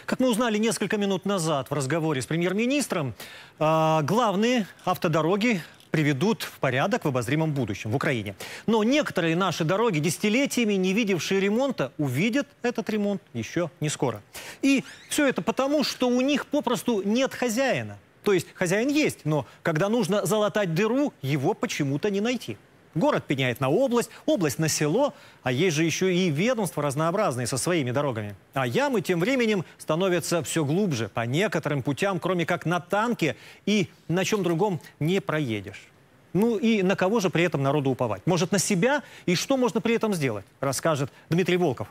Как мы узнали несколько минут назад в разговоре с премьер-министром, главные автодороги приведут в порядок в обозримом будущем в Украине. Но некоторые наши дороги, десятилетиями не видевшие ремонта, увидят этот ремонт еще не скоро. И все это потому, что у них попросту нет хозяина. То есть хозяин есть, но когда нужно залатать дыру, его почему-то не найти. Город пеняет на область, область на село, а есть же еще и ведомства разнообразные со своими дорогами. А ямы тем временем становятся все глубже. По некоторым путям, кроме как на танке и на чем другом, не проедешь. Ну и на кого же при этом народу уповать? Может, на себя? И что можно при этом сделать? Расскажет Дмитрий Волков.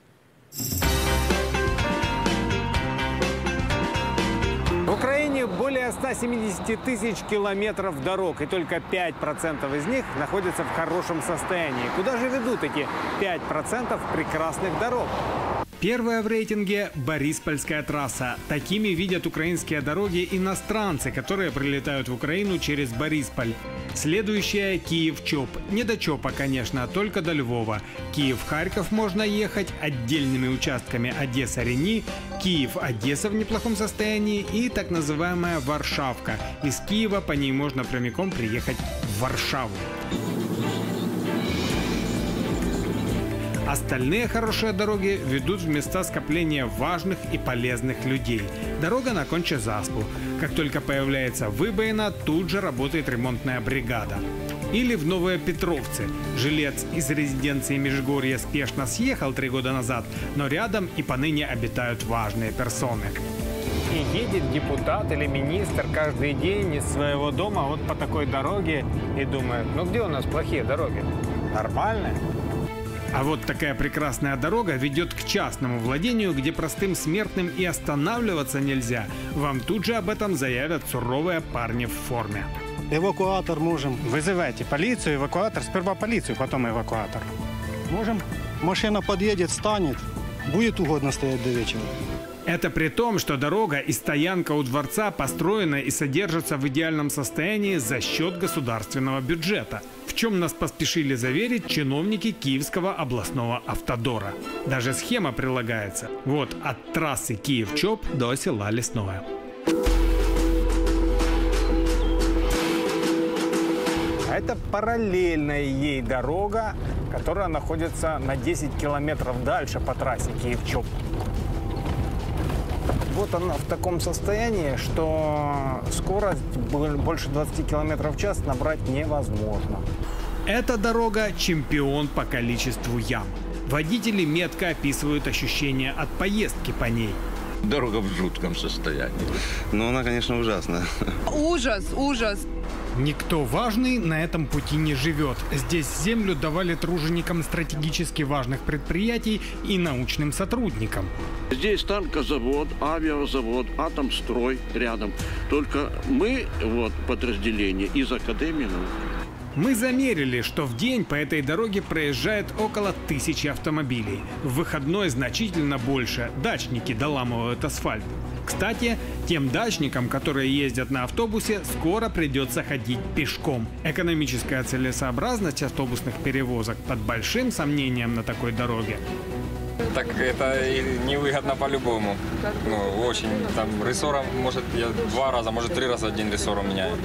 В Украине более 170 тысяч километров дорог, и только 5% из них находятся в хорошем состоянии. Куда же ведут эти 5% прекрасных дорог? Первая в рейтинге – Бориспольская трасса. Такими видят украинские дороги иностранцы, которые прилетают в Украину через Борисполь. Следующая – Киев-Чоп. Не до Чопа, конечно, только до Львова. Киев-Харьков можно ехать отдельными участками Одесса-Рени, Киев-Одесса в неплохом состоянии и так называемая Варшавка. Из Киева по ней можно прямиком приехать в Варшаву. Остальные хорошие дороги ведут в места скопления важных и полезных людей. Дорога на Конче-Заспу. Как только появляется выбоина, тут же работает ремонтная бригада. Или в Новые Петровцы. Жилец из резиденции Межгорья спешно съехал 3 года назад, но рядом и поныне обитают важные персоны. И едет депутат или министр каждый день из своего дома вот по такой дороге и думает, ну где у нас плохие дороги? Нормальные. А вот такая прекрасная дорога ведет к частному владению, где простым смертным и останавливаться нельзя. Вам тут же об этом заявят суровые парни в форме. Эвакуатор можем. Вызывайте полицию, эвакуатор, сперва полицию, потом эвакуатор. Можем. Машина подъедет, станет. Будет угодно стоять до вечера. Это при том, что дорога и стоянка у дворца построены и содержатся в идеальном состоянии за счет государственного бюджета. В чем нас поспешили заверить чиновники Киевского областного автодора. Даже схема прилагается. Вот от трассы Киев-Чоп до села Лесное. Это параллельная ей дорога, которая находится на 10 километров дальше по трассе Киев-Чоп. Вот она в таком состоянии, что скорость больше 20 км в час набрать невозможно. Эта дорога – чемпион по количеству ям. Водители метко описывают ощущения от поездки по ней. Дорога в жутком состоянии. Ну, она, конечно, ужасная. Ужас, ужас. Никто важный на этом пути не живет. Здесь землю давали труженикам стратегически важных предприятий и научным сотрудникам. Здесь танкозавод, авиазавод, Атомстрой рядом. Только мы, вот, подразделение из Академии наук. Мы замерили, что в день по этой дороге проезжает около 1000 автомобилей. В выходной значительно больше. Дачники доламывают асфальт. Кстати, тем дачникам, которые ездят на автобусе, скоро придется ходить пешком. Экономическая целесообразность автобусных перевозок под большим сомнением на такой дороге. Так это невыгодно по-любому. Ну, очень. Там рессора, может, я 2 раза, может, 3 раза в день рессору меняю.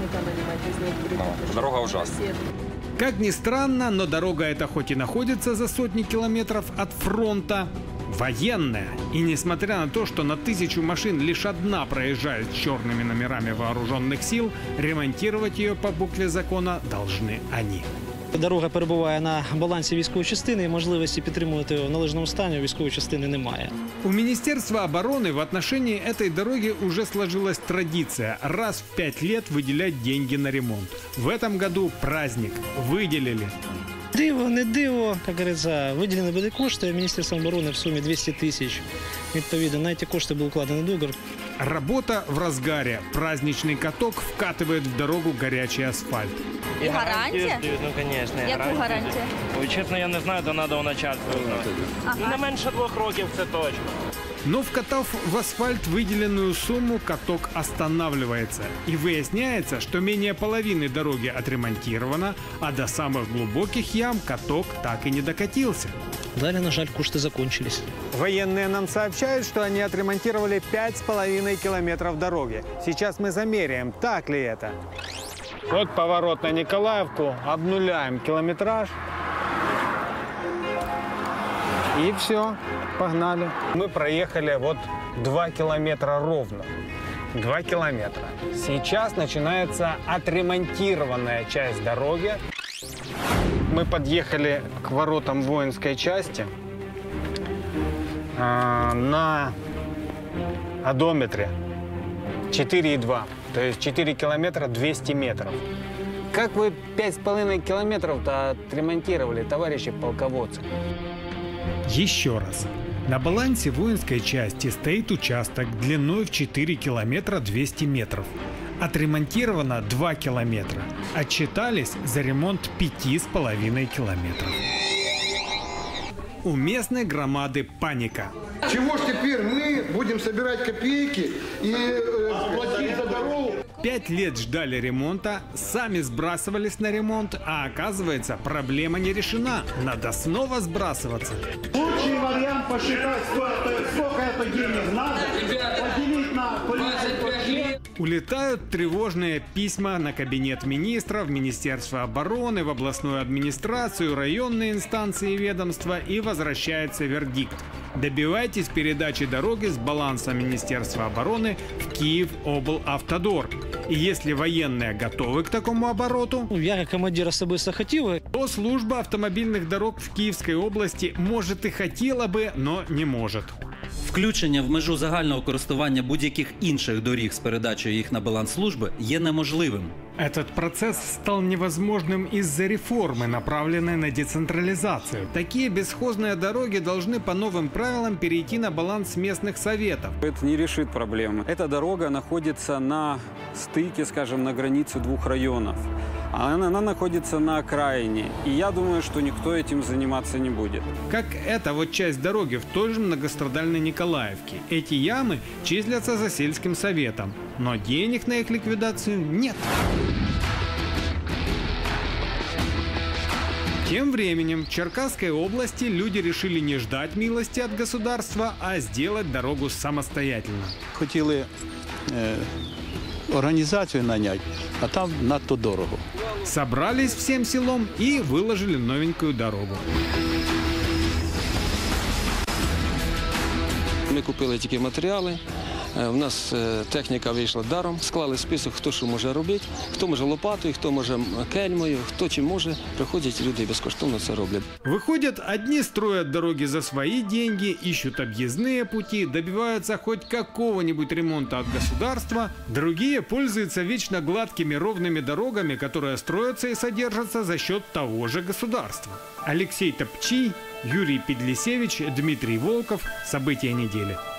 Ну, дорога ужасная. Как ни странно, но дорога эта хоть и находится за сотни километров от фронта, военная. И несмотря на то, что на 1000 машин лишь одна проезжает с черными номерами вооруженных сил, ремонтировать ее по букве закона должны они. Дорога перебуває на балансі військової частини і можливості підтримувати його в належному стані у військової частини немає. У Министерства обороны в отношении этой дороги уже сложилась традиция раз в 5 лет выделять деньги на ремонт. В этом году праздник. Выделили. Диво, не диво, як говориться, виділені були кошти Міністерством оборони в сумі 200 тисяч. Відповідно, на ці кошти був укладений договір. Работа в разгаре. Праздничный каток вкатывает в дорогу горячий асфальт. И гарантия? Ну, конечно. Яку гарантію? Ой, чесно, я не знаю, то треба у начальства. Не менше 2 років, це точно. Но вкатав в асфальт выделенную сумму, каток останавливается. И выясняется, что менее половины дороги отремонтировано, а до самых глубоких ям каток так и не докатился. Далі, на жаль, кошти закончились. Военные нам сообщают, что они отремонтировали 5,5 километров дороги. Сейчас мы замеряем, так ли это. Вот поворот на Николаевку, обнуляем километраж. И все, погнали. Мы проехали вот 2 километра ровно. 2 километра. Сейчас начинается отремонтированная часть дороги. Мы подъехали к воротам воинской части на одометре 4,2. То есть 4 километра 200 метров. Как вы 5,5 километров-то отремонтировали, товарищи полководцы? Еще раз. На балансе воинской части стоит участок длиной в 4 километра 200 метров. Отремонтировано 2 километра. Отчитались за ремонт 5,5 километров. У местной громады паника. Чего ж теперь мы будем собирать копейки и платить за дорогу? 5 лет ждали ремонта, сами сбрасывались на ремонт, а оказывается, проблема не решена. Надо снова сбрасываться. Лучший вариант посчитать, сколько это денег надо, поделить на полицию. Улетают тревожные письма на кабинет министров, в Министерство обороны, в областную администрацию, районные инстанции и ведомства, и возвращается вердикт. Добивайтесь передачи дороги с баланса Министерства обороны в Киев-облавтодор. И если военные готовы к такому обороту, Я, как командир особисто хотів, то служба автомобильных дорог в Киевской области может и хотела бы, но не может. Включення в межу загального користування будь-яких інших доріг з передачею їх на баланс служби є неможливим. Этот процесс стал невозможным из-за реформы, направленной на децентрализацию. Такие бесхозные дороги должны по новым правилам перейти на баланс местных советов. Это не решит проблемы. Эта дорога находится на стыке, скажем, на границе двух районов. А она находится на окраине. И я думаю, что никто этим заниматься не будет. Как эта вот часть дороги в той же многострадальной Николаевке. Эти ямы числятся за сельским советом, но денег на их ликвидацию нет. Тем временем в Черкасской области люди решили не ждать милости от государства, а сделать дорогу самостоятельно. Хотели организацию нанять, а там надто дорого. Собрались всем селом и выложили новенькую дорогу. Ми купили тільки матеріали, у нас техніка вийшла даром, склали список, хто що може робити, хто може лопатою, хто може кельмою, хто чим може, приходять люди і безкоштовно це роблять. Выходят, одни строят дороги за свои деньги, ищут объездные пути, добиваются хоть какого-нибудь ремонта от государства, другие пользуются вечно гладкими ровными дорогами, которые строятся и содержатся за счет того же государства. Алексей Топчий, Юрий Педлисевич, Дмитрий Волков. События недели.